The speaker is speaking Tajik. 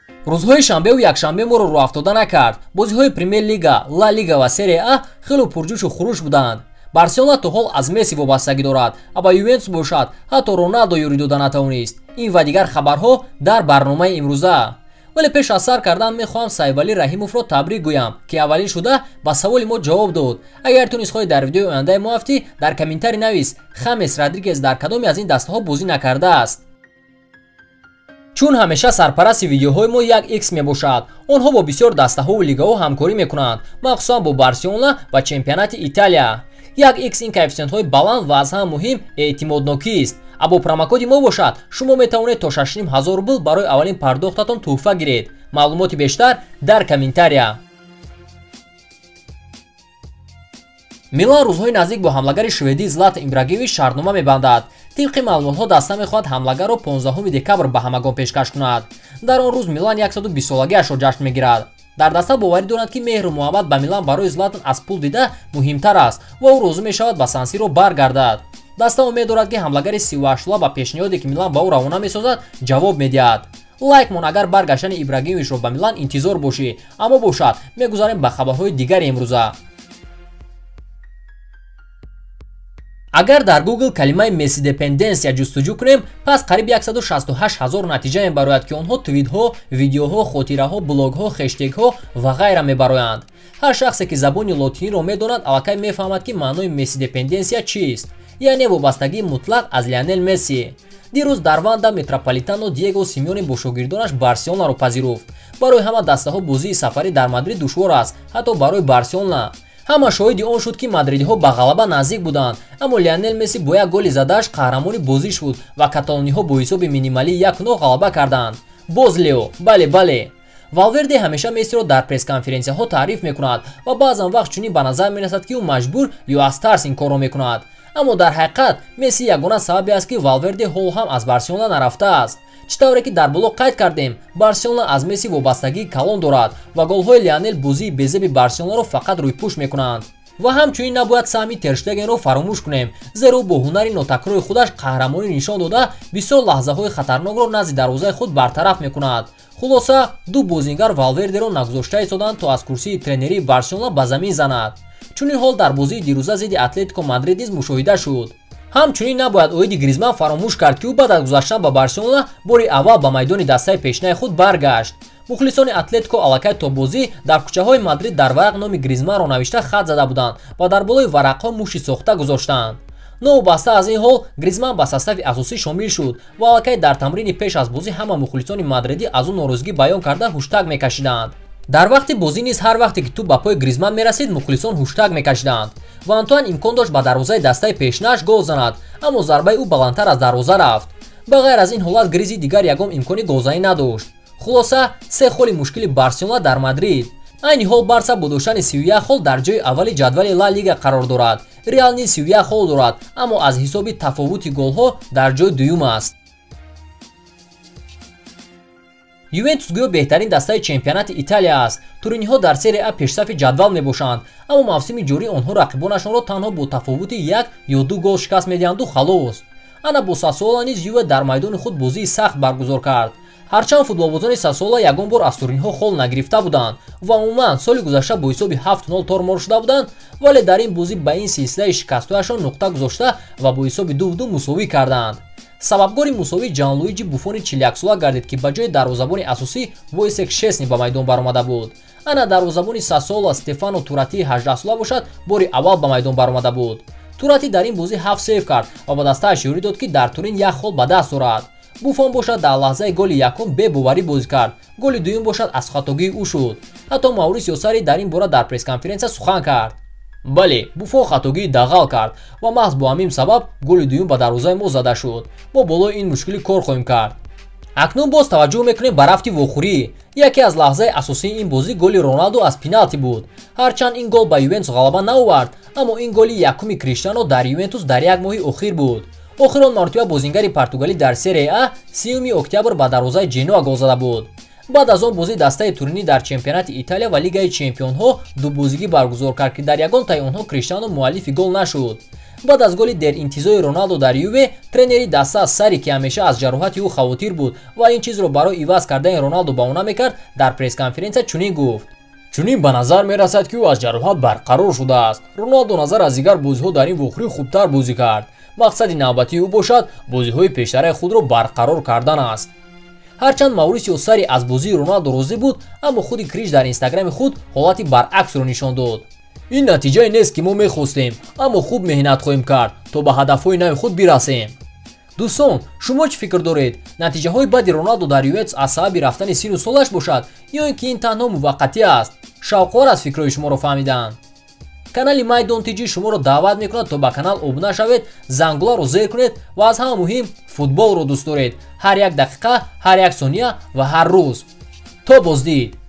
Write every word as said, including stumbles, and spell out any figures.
рӯзҳои шанбеву якшанбе моро роҳафтода накард. бозиҳои премер лига, ла лига ва серия а хеле пурҷӯшу хуруш буданд. барселона то ҳол аз месси вобастагӣ дорад, а ба ювентус бошад ҳатто роналдо ёрӣ дода натавонист. ин ва дигар хабарҳо дар барномаи имрӯза. вале пеш аз сар кардан мехоҳам Сайфвалӣ Раҳимовро табрик гӯям, ки аввалин шуда ба саволи мо ҷавоб дод. агар ту низ хоҳӣ дар видеои ояндаи мо афтӣ, дар комментарӣ навис Хамес Родригес дар кадоме аз ин дастаҳо бозӣ накардааст. чун ҳамеша сарпарасти видеоҳои мо як икс мебошад. онҳо бо бисёр дастаҳову лигаҳо ҳамкорӣ мекунанд, махсусан бо Барселона ва чемпионати Италия. як икс ин коэффициентҳои баланд ва аз ҳам муҳим эътимоднокист. або промокоди мо бошад, шумо метавонед то шаш и панҷ ҳазор рубл барои аввалин пардохтатон тӯҳфа гиред. маълумоти бештар дар комментария. Милан рӯзҳои наздик бо ҳамлагари шведӣ Златан Ибрагимович шартнома мебандад. тибқи маълумотҳо даста мехоҳад ҳамлагарро понздаҳуми декабр ба ҳамагон пешкаш кунад. дар он рӯз Милан яксаду бистсолагиашро ҷашн мегирад. дар даста боварӣ доранд, ки меҳру муҳаббат ба Милан барои Златан аз пул дида муҳимтар аст ва ӯ розӣ мешавад ба Сан-Сиро баргардад. даста умед дорад, ки ҳамлагари сиву ҳаштсола ба пешниҳоде, ки Милан ба ӯ равона месозад, ҷавоб медиҳад. лайкмон агар баргаштани Ибрагимовичро ба Милан интизор бошӣ. аммо бошад, мегузарем ба хабарҳои дигари имрӯза. агар дар Google калимаи месси-депенденсия ҷустуҷӯ кунем, пас қариб яксаду шасту ҳашт ҳазор натиҷа мебарояд, ки онҳо твитҳо, видеоҳо, хотираҳо, блогҳо, хэштегҳо ва ғайра мебароянд. ҳар шахсе, ки забони лотиниро медонад, аллакай мефаҳмад, ки маънои месси-депенденсия чист, яъне вобастагии мутлақ аз Лионел Месси. дирӯз дар Ванда Метрополитано Диего Симеоне бо шогирдонаш Барселонаро пазируфт. барои ҳама дастаҳо бозии сафарӣ дар Мадрид душвор аст, ҳатто барои Барселона. ҳама шоҳиди он шуд, ки мадридиҳо ба ғалаба наздик буданд, аммо Лионел Месси бо як голи задааш қаҳрамони бозӣ шуд ва каталониҳо бо ҳисоби минималӣ як нол ғалаба карданд. боз Лео, бале бале. Валверде ҳамеша Мессиро дар пресс-конференсияҳо таъриф мекунад ва баъзан вақт чунин ба назар мерасад, ки ӯ маҷбур ё аз тарс ин корро мекунад. аммо дар ҳақиқат Месси ягона сабабе аст, ки Валверде ҳол ҳам аз Барселона нарафтааст. чӣ тавре ки дар боло қайд кардем, Барселона аз Месси вобастагии калон дорад ва голҳои Лионел бозии безеби Барселонаро фақат рӯйпӯш мекунанд. ва ҳамчунин набояд саҳми Тер Штегенро фаромӯш кунем, зеро бо ҳунари нотакрори худаш қаҳрамонӣ нишон дода бисёр лаҳзаҳои хатарнокро назди дарвозаи худ бартараф мекунад. хулоса ду бозингар Валвердеро нагузошта истоданд, то аз курсии тренерии Барселона ба замин занад. чунин ҳол дар бозии дирӯза зидди Атлетико Мадрид низ мушоҳида шуд. ҳамчунин набояд оиди Гризман фаромӯш кард, ки ӯ баъд аз гузаштан ба Барселона бори аввал ба майдони дастаи пешнаи худ баргашт. мухлисони Атлетико аллакай то бозӣ дар кӯчаҳои Мадрид дар варақ номи Гризманро навишта хат зада буданд ва дар болои варақҳо муши сохта гузоштанд. новобаста аз ин ҳол Гризман ба состави асосӣ шомил шуд ва аллакай дар тамрини пеш аз бозӣ ҳама мухлисони мадридӣ аз ӯ норозигӣ баён карда ҳуштаг мекашиданд. дар вақти бозӣ низ ҳар вақте ки ту ба пои Гризман мерасид, мухлисон ҳуштаг мекашиданд. ва Антуан имкон дошт ба дарвозаи дастаи пешнааш гол занад, аммо зарбаи ӯ баландтар аз дарвоза рафт. ба ғайр аз ин ҳолат Гризи дигар ягон имкони голзанӣ надошт. хулоса се холи мушкили Барселона дар Мадрид. айни ҳол Барса бо доштани сиву як хол дар ҷои аввали ҷадвали Ла Лига қарор дорад. Реал низ сиву як хол дорад, аммо аз ҳисоби тафовути голҳо дар ҷои дуюм аст. Ювентус гӯё беҳтарин дастаи чемпионати Италия аст. Туриниҳо дар серия А пешсафи ҷадвал мебошанд, аммо мавсими ҷорӣ онҳо рақибонашонро танҳо бо тафовути як ё ду гол шикаст медиҳанду халос. ана бо Сассуоло низ Юве дар майдони худ бозии сахт баргузор кард. ҳарчанд футболбозони Сассуоло ягон бор аз туриниҳо хол нагирифта буданд ва умуман соли гузашта бо ҳисоби ҳафт нол тормор шуда буданд, вале дар ин бозӣ ба ин силсилаи шикастҳояшон нуқта гузошта ва бо ҳисоби ду ду мусовӣ карданд. сабабгори мусовӣ Ҷанлуиҷи Буфони чилу яксола гардид, ки ба ҷои дарвозабони асосӣ Войсек Шесни ба майдон баромада буд. ана дарвозабони Сассуоло Стефано Туратии ҳаждаҳ сола бошад, бори аввал ба майдон баромада буд. Турати дар ин бозӣ ҳафт сейв кард ва ба дастааш ёрӣ дод, ки дар Турин як хол ба даст орад. Буфон бошад дар лаҳзаи голи якум бебоварӣ бозӣ кард. голи дуюм бошад аз хатогии ӯ шуд. ҳатто Маурисио Сарри дар ин бора дар пресс-конференсия сухан кард. бале, Буфон хатогии дағал кард ва маҳз бо ҳамин сабаб голи дуюм ба дарвозаи мо зада шуд. мо болои ин мушкилӣ кор хоҳем кард. акнун боз таваҷҷӯҳ мекунем ба рафти вохӯрӣ. яке аз лаҳзаи асосии ин бозӣ голи Роналдо аз пеналти буд. ҳарчанд ин гол ба Ювентус ғалаба наовард, аммо ин голи якуми Криштиано дар Ювентус дар як моҳи охир буд. охирон мартиба бозингари португалӣ дар серия А сеюми октябр ба дарвозаи Ҷенуа гол зада буд. баъд аз он бозӣ дастаи Туринӣ дар чемпионати Италия ва Лигаи Чемпионҳо дубозигӣ баргузор кард, ки дар ягон таи онҳо Криштиано муаллифи гол нашуд. баъд аз голи деринтизои Роналдо дар Юве, тренери даста аз Сарри ки ҳамеша аз ҷароҳати ӯ хавотир буд ва ин чизро барои иваз кардани Роналдо баҳона мекард, дар пресс-конференсия чунин гуфт: чунин ба назар мерасад ки ӯ аз ҷароҳат барқарор шудааст. Роналдо назар аз дигар бозиҳо дар ин вохӯрӣ хубтар бозӣ кард. Мақсади навбатии ӯ бошад бозиҳои пештараи худро барқарор кардан аст. ҳарчанд Маурисио Сарри аз бозии Роналдо розӣ буд, аммо худи Криш дар инстаграми худ ҳолати баръаксро нишон дод. ин натиҷае нест ки мо мехостем, аммо хуб меҳнат хоҳем кард то ба ҳадафҳои нави худ бирасем. дӯстон, шумо чӣ фикр доред? Натиҷаҳои бади Роналдо дар Ювентус аз сабаби рафтани сину солаш бошад ё ин ки ин танҳо муваққатӣ аст? Шавқовар аст фикрҳои шуморо фаҳмидан. канали Майдон Тиҷи шуморо даъват мекунад то ба канал обуна шавед, зангуларо зер кунед ва аз ҳама муҳим футболро дӯст доред. Ҳар як дақиқа, ҳар як сония ва ҳар рӯз. То боздид.